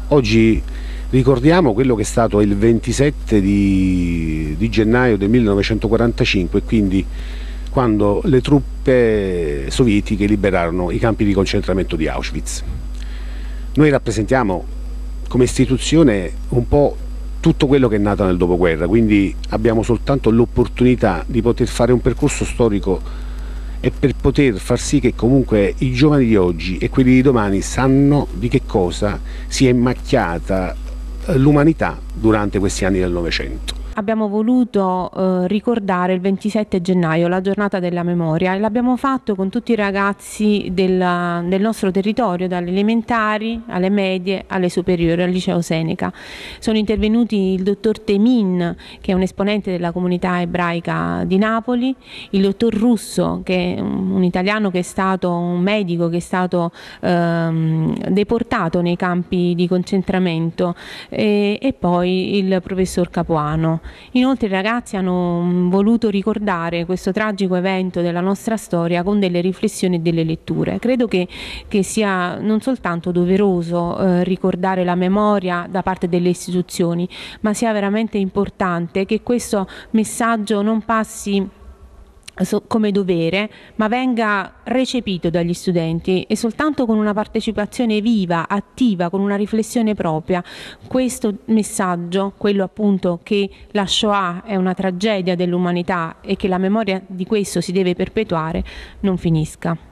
Oggi ricordiamo quello che è stato il 27 di gennaio del 1945, quindi quando le truppe sovietiche liberarono i campi di concentramento di Auschwitz. Noi rappresentiamo come istituzione un po' tutto quello che è nato nel dopoguerra, quindi abbiamo soltanto l'opportunità di poter fare un percorso storico e per poter far sì che comunque i giovani di oggi e quelli di domani sanno di che cosa si è macchiata l'umanità durante questi anni del Novecento. Abbiamo voluto ricordare il 27 gennaio, la giornata della memoria, e l'abbiamo fatto con tutti i ragazzi del nostro territorio, dalle elementari alle medie alle superiori, al liceo Seneca. Sono intervenuti il dottor Temin, che è un esponente della comunità ebraica di Napoli, il dottor Russo, che è un italiano che è stato un medico, che è stato deportato nei campi di concentramento, e poi il professor Capuano. Inoltre i ragazzi hanno voluto ricordare questo tragico evento della nostra storia con delle riflessioni e delle letture. Credo che sia non soltanto doveroso ricordare la memoria da parte delle istituzioni, ma sia veramente importante che questo messaggio non passi come dovere, ma venga recepito dagli studenti, e soltanto con una partecipazione viva, attiva, con una riflessione propria, questo messaggio, quello appunto che la Shoah è una tragedia dell'umanità e che la memoria di questo si deve perpetuare, non finisca.